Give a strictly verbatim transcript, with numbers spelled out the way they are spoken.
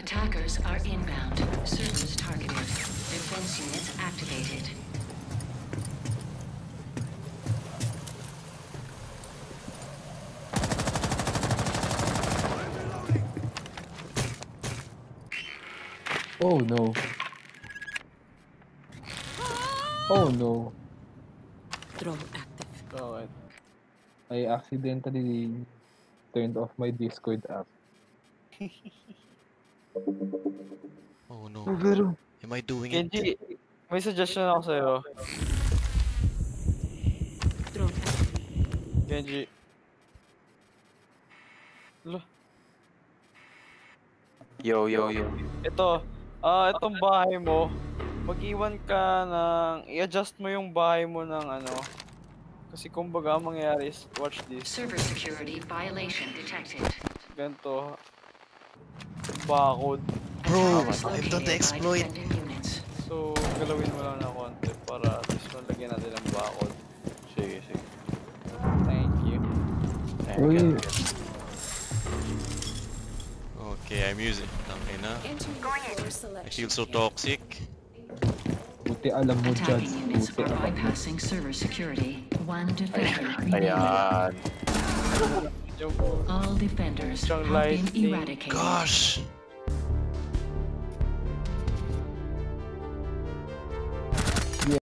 Attackers are inbound. Servers targeted. Defense units activated. Oh no. Oh no. Drone active. God. I accidentally turned off my Discord app. Oh no. Pero, Am I doing it? Kenji, may suggestion ako sa'yo. Drone active. Kenji. Lo, Yo, yo, yo. ito. Ah, itong bahay mo. Mag-iwan ka ng... I-adjust mo yung bahay mo ng ano. Kasi kumbaga ang mangyayari is, watch this. Server security violation detected. Ganito. Bakod. Bro, Attackers I've done the located by exploit. defending units. So, galawin mo lang na konti para at least malagyan natin ang bakod. Sige, sige. Thank you. Ayan, Uy. good, good. Okay, I'm using. Tangina. Entering floor I selection. feel so toxic. buti alam mo, Judge. Attacking units Buti are alam mo. bypassing server security. One defender remaining. Ayan. Yung All defenders Strong have been lightning. eradicated. Gosh!